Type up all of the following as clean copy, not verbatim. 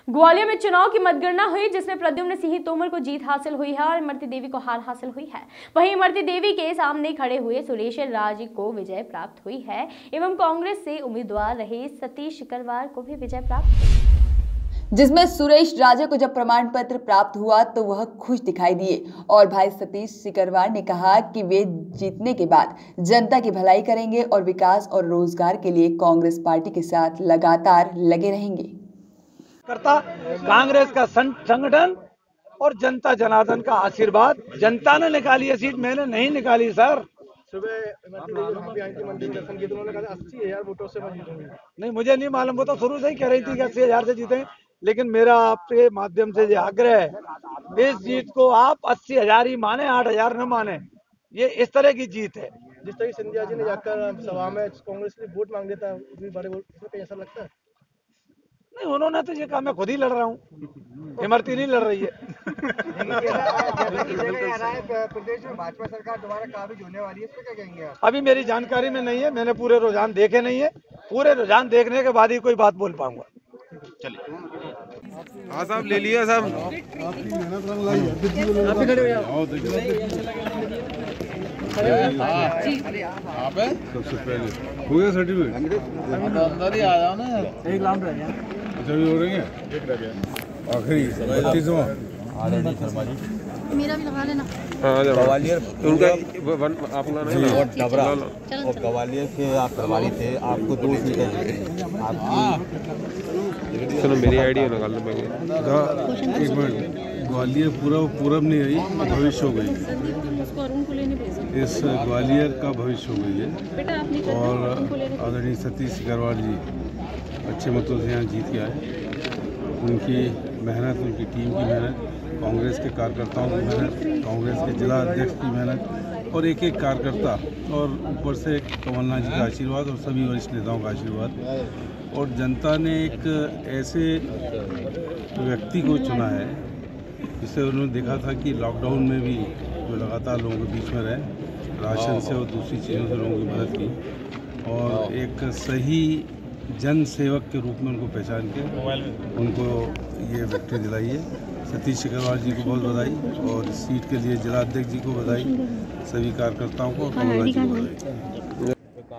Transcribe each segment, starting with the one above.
ग्वालियर में चुनाव की मतगणना हुई, जिसमें प्रद्युम्न सिंह तोमर को जीत हासिल हुई है और इमरती देवी को हार हासिल हुई है। वहीं इमरती देवी के सामने खड़े हुए सुरेश राज को विजय प्राप्त हुई है एवं कांग्रेस से उम्मीदवार रहे सतीश सिकरवार को भी विजय प्राप्त हुई, जिसमें सुरेश राजा को जब प्रमाण पत्र प्राप्त हुआ तो वह खुश दिखाई दिए और भाई सतीश सिकरवार ने कहा कि वे जीतने के बाद जनता की भलाई करेंगे और विकास और रोजगार के लिए कांग्रेस पार्टी के साथ लगातार लगे रहेंगे। कांग्रेस का संगठन और जनता जनार्दन का आशीर्वाद। जनता ने निकाली है सीट, मैंने नहीं निकाली सर। सुबह मंदिर दर्शन किए तो उन्होंने कहा 80,000 वोटों से मैं जीतूंगी। नहीं, मुझे नहीं मालूम, वो तो शुरू से ही कह रही थी कि 80,000 से जीते, लेकिन मेरा आपके माध्यम से ये आग्रह है, इस जीत को आप 80,000 ही माने, 8,000 न माने। ये इस तरह की जीत है। जिस तरह सिंधिया जी ने जाकर सभा में कांग्रेस के लिए वोट मांग लेता है, बड़े वोट, इसमें ऐसा लगता है? नहीं, उन्होंने तो ये कहा मैं खुद ही लड़ रहा हूँ, इमरती नहीं लड़ रही है। प्रदेश में भाजपा सरकार दोबारा काबिज होने वाली है, इसमें क्या कहेंगे आप? अभी मेरी जानकारी में नहीं है, मैंने पूरे रुझान देखे नहीं है, पूरे रुझान देखने के बाद ही कोई बात बोल पाऊंगा। चलिए, हाँ साहब, ले लिया साहब। आपकी मेहनत रंग लाई है। आप खड़े हो जाओ। आप है सबसे पहले हो गया सर्टिफिकेट? अंदर ही आ जाओ ना, एक लाभ रह गया। अच्छा, भी हो रही है आखिरी 32वां। आदरणीय शर्मा जी, मेरा भी लगा लेना। ग्वालियर उनका अपना नहीं और डबरा और ग्वालियर के आप प्रभारी थे, आपको 2 सीटें जीते। सुनो, मेरी आईडी निकाल लो। एक मिनट, ग्वालियर पूरब नहीं आई, भविष्य हो गई। इस ग्वालियर का भविष्य हो गई है और आदरणीय सतीश सिकरवार जी अच्छे मतों से यहाँ जीत के आए। उनकी मेहनत, उनकी टीम की मेहनत, कांग्रेस के कार्यकर्ताओं की मेहनत, कांग्रेस के जिला अध्यक्ष की मेहनत और एक एक कार्यकर्ता और ऊपर से कमलनाथ जी का आशीर्वाद और सभी वरिष्ठ नेताओं का आशीर्वाद। और जनता ने एक ऐसे व्यक्ति को चुना है जिससे उन्होंने देखा था कि लॉकडाउन में भी जो लगातार लोगों के बीच में रहे, राशन से और दूसरी चीज़ों से लोगों की मदद की और एक सही जन सेवक के रूप में उनको पहचान के उनको ये विक्ट्री दिलाई है। सतीश सिकरवार जी को बहुत बधाई और इस सीट के लिए जिला अध्यक्ष जी को बधाई, सभी कार्यकर्ताओं को और कमलनाथ जी को बधाई।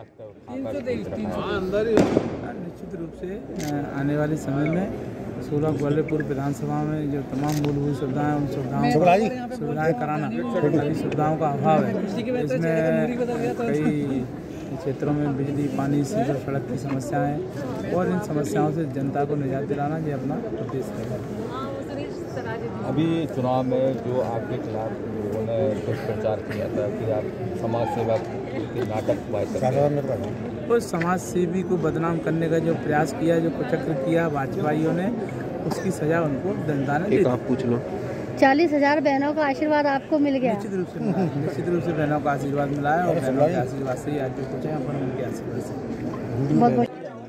निश्चित रूप से आने वाले समय में 16 ग्वालियर पूर्व विधानसभा में जो तमाम मूलभूत सुविधाएं, उन सुविधाएं कराना, सभी सुविधाओं का अभाव है। इसमें कई क्षेत्रों में बिजली, पानी, सीवर, सड़क की समस्याएं और इन समस्याओं से जनता को निजात दिलाना ये अपना उद्देश्य है। अभी चुनाव में जो आपके खिलाफ लोगों ने दुष्प्रचार किया था कि आप समाज सेवा के नाटक उस समाज सेवी को बदनाम करने का जो प्रयास किया, जो कुचक्र किया भाजपाइयों ने, उसकी सजा उनको जनता ने दी। आप पूछ लो। 40,000 बहनों का आशीर्वाद आपको मिल गया। निश्चित रूप से बहनों का आशीर्वाद मिला है और बहनों के आशीर्वाद से ही आज जो कुछ है अपन उनके आशीर्वाद से।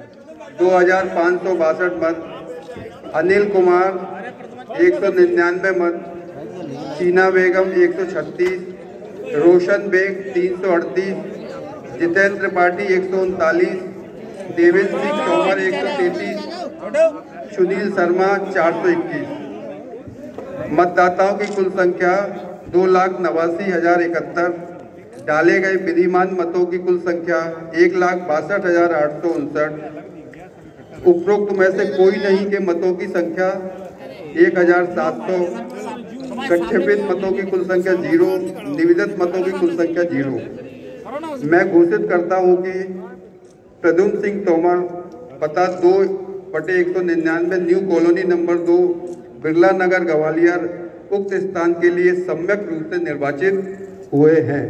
2562 मत, अनिल कुमार 199 मत, शीना बेगम 136, रोशन बेग 338, जितेंद्र पाठी 139, देवेंद्र सिंह तोमर 133, सुनील शर्मा 421। मतदाताओं की कुल संख्या 2,89,071। डाले गए विधिमान मतों की कुल संख्या 1,62,859। उपरोक्त में से कोई नहीं के मतों की संख्या 1,700। प्रक्षेपित मतों की कुल संख्या 0। निवेदित मतों की कुल संख्या 0। मैं घोषित करता हूं कि प्रद्युम्न सिंह तोमर, पता 2/199, new colony number 2, Birla Nagar, Gwalior, उक्त स्थान के लिए सम्यक रूप से निर्वाचित हुए हैं।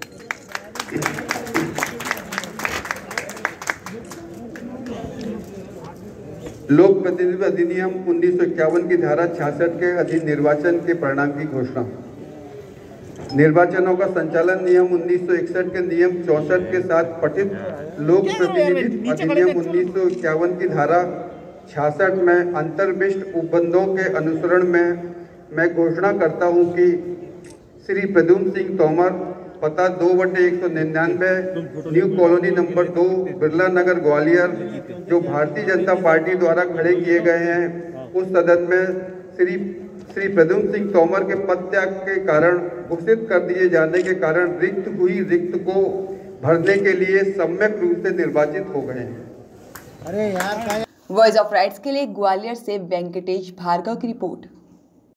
लोक प्रतिनिधित्व अधिनियम 1951 की धारा 66 के अधीन निर्वाचन के परिणाम की घोषणा। निर्वाचनों का संचालन नियम 1961 के नियम 64 के साथ पठित लोक प्रतिनिधित्व अधिनियम 1951 की धारा 66 में अंतर्विष्ट उपबंधों के अनुसरण में मैं घोषणा करता हूं कि श्री प्रद्युम्न सिंह तोमर, पता 2/199, new colony number 2, Birla Nagar, Gwalior, जो भारतीय जनता पार्टी द्वारा खड़े किए गए हैं उस सदन में श्री प्रद्युम्न सिंह तोमर के पद त्याग के कारण घोषित कर दिए जाने के कारण रिक्त हुई रिक्त को भरने के लिए सम्यक रूप से निर्वाचित हो गए हैं। वॉइस ऑफ राइट्स के लिए ग्वालियर से वेंकटेश भार्गव की रिपोर्ट।